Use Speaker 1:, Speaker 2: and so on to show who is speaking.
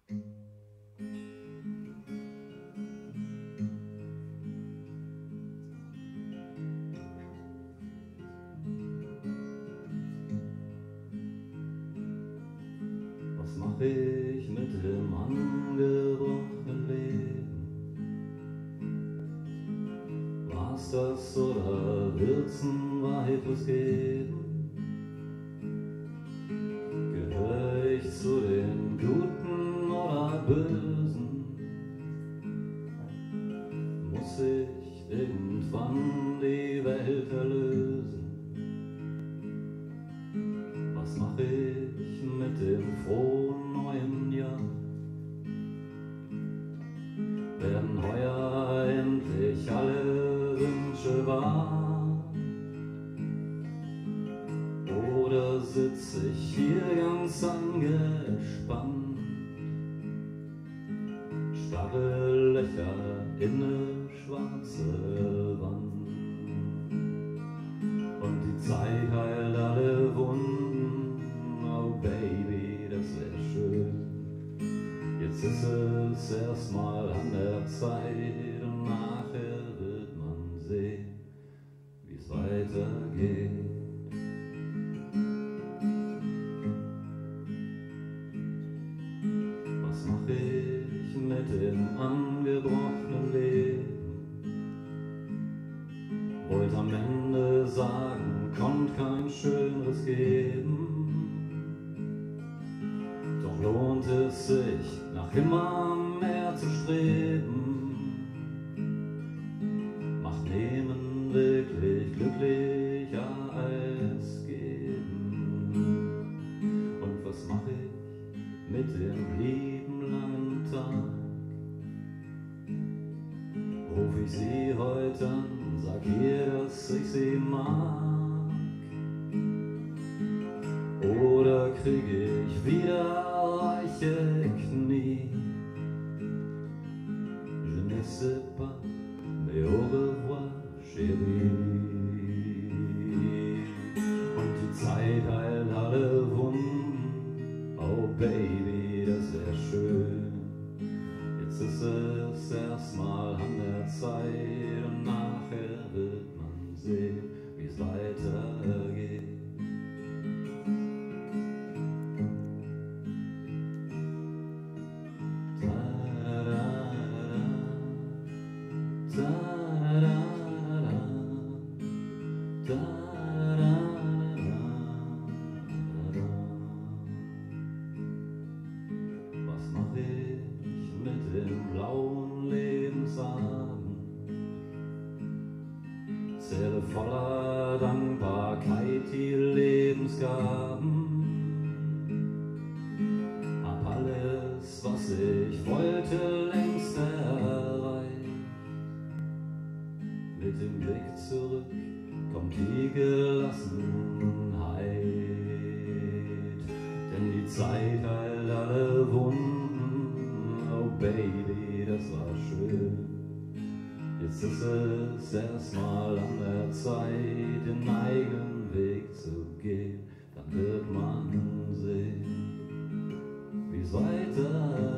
Speaker 1: Was mach ich mit dem angebrochenen Leben? War's das oder wird's ein weiteres geben? Gehör ich zu den Guten oder Bösen? Muss ich irgendwann die Welt erlösen? Was mach ich mit dem frohen neuen Jahr? Werden heuer endlich alle Wünsche wahr? Oder sitz ich hier ganz angespannt, starre Löcher in ne schwarze Wand, und die Zeit heilt alle Wunden. Oh Baby, das wär schön. Jetzt ist es erstmal an der Zeit, und nachher wird man sehen, wie's weitergeht. Was mach ich mit dem angebrochenen Leben? Wollte am Ende sagen, konnt kein Schöneres geben. Doch lohnt es sich, nach immer mehr zu streben? Macht Nehmen wirklich glücklicher als Geben? Und was mach ich mit dem lieben langen Tag? Ruf ich sie heute an, sag ihr, dass ich sie mag? Oder krieg ich wieder weiche Knie? Je ne sais pas, mais au revoir, chérie. Und die Zeit heilt alle Wunden. Oh Baby, das wär schön. Jetzt ist es erstmal an der Zeit, und nachher wird man sehen, wie's weitergeht. Was mach ich mit dem blauen Lebensabend? Zähle voller Dankbarkeit die Lebensgaben. Hab alles, was ich wollte, längst erreicht. Mit dem Blick zurück kommt die Gelassenheit, denn die Zeit heilt alle Wunden. Oh Baby, das war schön. Jetzt ist es erstmal an der Zeit, den eigenen Weg zu gehen. Dann wird man sehen, wie's weitergeht.